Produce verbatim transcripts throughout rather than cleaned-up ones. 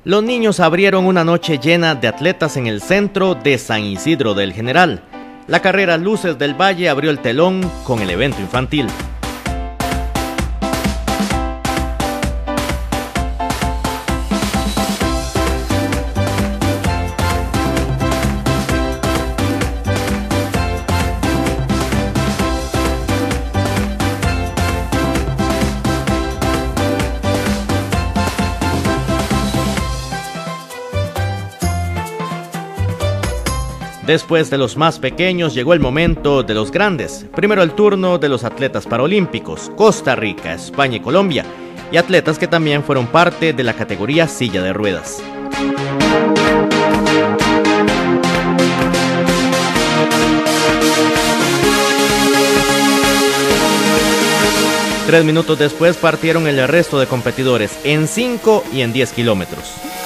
Los niños abrieron una noche llena de atletas en el centro de San Isidro del General. La carrera Luces del Valle abrió el telón con el evento infantil. Después de los más pequeños llegó el momento de los grandes. Primero el turno de los atletas paralímpicos, Costa Rica, España y Colombia, y atletas que también fueron parte de la categoría silla de ruedas. Tres minutos después partieron el resto de competidores en cinco y en diez kilómetros.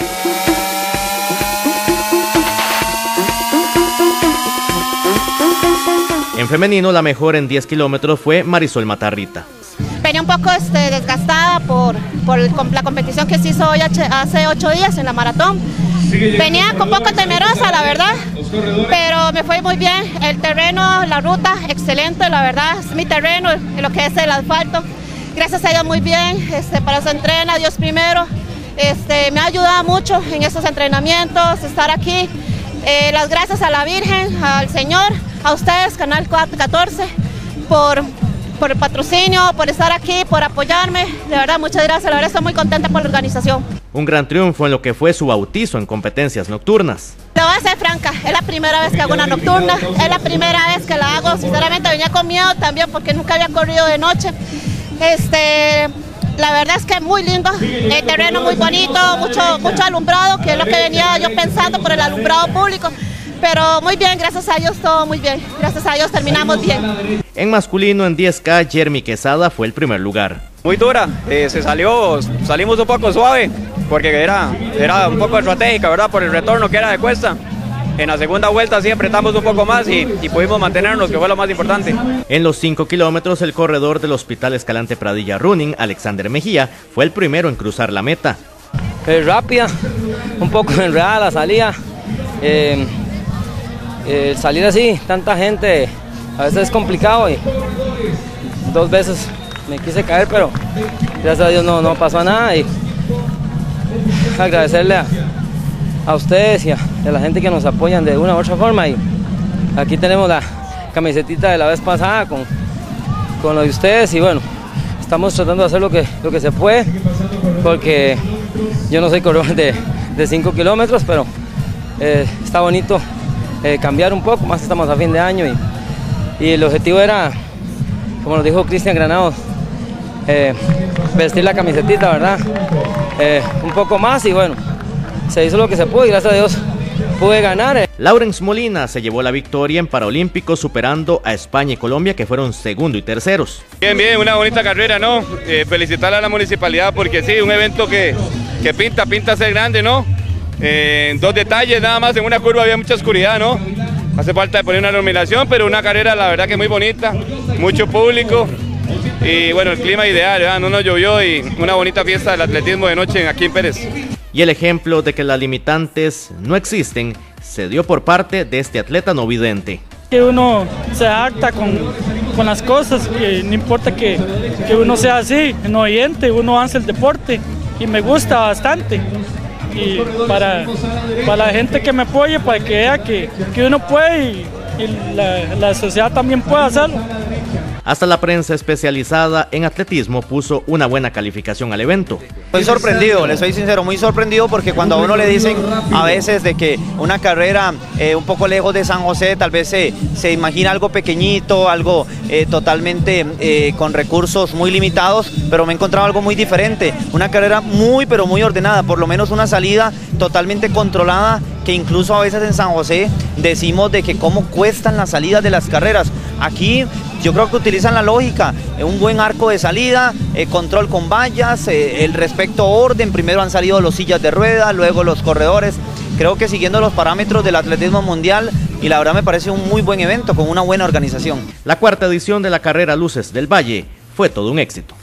En femenino, la mejor en diez kilómetros fue Marisol Matarrita. Venía un poco este, desgastada por, por el, la competición que se hizo hoy hace ocho días en la maratón. Venía un poco temerosa, la verdad, pero me fue muy bien. El terreno, la ruta, excelente, la verdad. Es mi terreno, lo que es el asfalto. Gracias a Dios muy bien, este, para eso entrena, Dios primero. Este, me ha ayudado mucho en estos entrenamientos, estar aquí. Eh, las gracias a la Virgen, al Señor, a ustedes, Canal catorce, por, por el patrocinio, por estar aquí, por apoyarme. De verdad, muchas gracias. La verdad, estoy muy contenta por la organización. Un gran triunfo en lo que fue su bautizo en competencias nocturnas. Te voy a ser franca, es la primera vez que hago una nocturna, es la primera vez que la hago. Sinceramente venía con miedo también porque nunca había corrido de noche. Este... La verdad es que es muy lindo, el terreno muy bonito, mucho, mucho alumbrado, que es lo que venía yo pensando por el alumbrado público. Pero muy bien, gracias a Dios, todo muy bien. Gracias a Dios terminamos bien. En masculino, en diez K, Jeremy Quesada fue el primer lugar. Muy dura, eh, se salió, salimos un poco suave, porque era, era un poco estratégica, ¿verdad? Por el retorno que era de cuesta. En la segunda vuelta sí apretamos un poco más y, y pudimos mantenernos, que fue lo más importante. En los cinco kilómetros, el corredor del Hospital Escalante Pradilla Running, Alexander Mejía, fue el primero en cruzar la meta. Es rápida, un poco enredada la salida. Eh, eh, salir así, tanta gente, a veces es complicado y dos veces me quise caer, pero gracias a Dios no, no pasó nada. Y agradecerle a a ustedes y a, a la gente que nos apoyan de una u otra forma. Y aquí tenemos la camisetita de la vez pasada con, con lo de ustedes y bueno, estamos tratando de hacer lo que, lo que se puede, porque yo no soy corredor de, de cinco kilómetros, pero eh, está bonito eh, cambiar un poco, más que estamos a fin de año y, y el objetivo era, como nos dijo Cristian Granados, eh, vestir la camisetita, ¿verdad? Eh, un poco más y bueno, se hizo lo que se pudo y gracias a Dios pude ganar. Laurens Molina se llevó la victoria en Paralímpicos, superando a España y Colombia, que fueron segundo y terceros. Bien, bien, una bonita carrera, ¿no? Eh, felicitar a la municipalidad porque sí, un evento que, que pinta, pinta ser grande, ¿no? Eh, dos detalles, nada más, en una curva había mucha oscuridad, ¿no? Hace falta poner una iluminación, pero una carrera la verdad que muy bonita, mucho público. Y bueno, el clima ideal, ¿verdad? No nos llovió y una bonita fiesta del atletismo de noche aquí en Pérez. Y el ejemplo de que las limitantes no existen se dio por parte de este atleta no vidente. Que uno se adapta con, con las cosas, que no importa que, que uno sea así, no oyente, uno hace el deporte y me gusta bastante. Y para, para la gente que me apoye, para que vea que, que uno puede y, y la, la sociedad también puede hacerlo. Hasta la prensa especializada en atletismo puso una buena calificación al evento. Estoy sorprendido, les soy sincero, muy sorprendido porque cuando a uno le dicen a veces de que una carrera eh, un poco lejos de San José, tal vez se, se imagina algo pequeñito, algo eh, totalmente eh, con recursos muy limitados, pero me he encontrado algo muy diferente, una carrera muy pero muy ordenada, por lo menos una salida totalmente controlada, que incluso a veces en San José decimos de que cómo cuestan las salidas de las carreras. Aquí yo creo que utilizan la lógica, eh, un buen arco de salida, eh, control con vallas, eh, el respecto orden, primero han salido los sillas de rueda, luego los corredores, creo que siguiendo los parámetros del atletismo mundial y la verdad me parece un muy buen evento con una buena organización. La cuarta edición de la carrera Luces del Valle fue todo un éxito.